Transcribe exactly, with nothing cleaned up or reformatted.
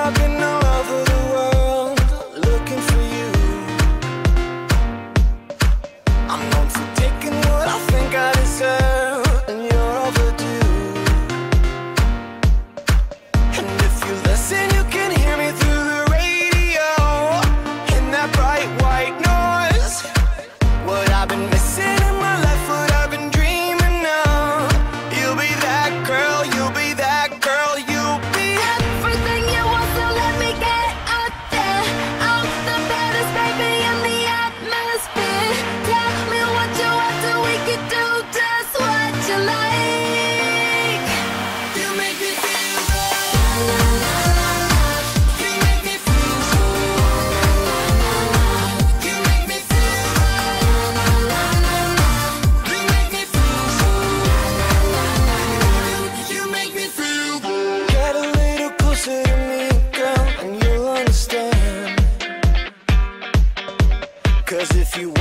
I've been all over the world looking for you. I'm known for taking what I think I deserve, and you're overdue. And if you listen, you can hear me through the radio in that bright white noise. What I've been missing in my life, what I've been dreaming of. You'll be that girl, you'll be that girl, you'll be everything you want, so let me get out there. I'm the baddest baby in the atmosphere. Tell me what you want, so we can do just what you like. You make me feel good. You make me feel good. You make me feel good. You make me feel good. You make me feel good. Get a little closer to me, girl, and you'll understand. 'Cause if you